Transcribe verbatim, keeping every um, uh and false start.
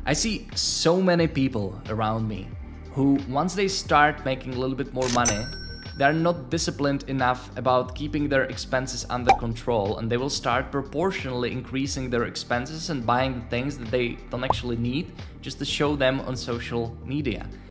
I see so many people around me who, once they start making a little bit more money, they're not disciplined enough about keeping their expenses under control, and they will start proportionally increasing their expenses and buying the things that they don't actually need just to show them on social media.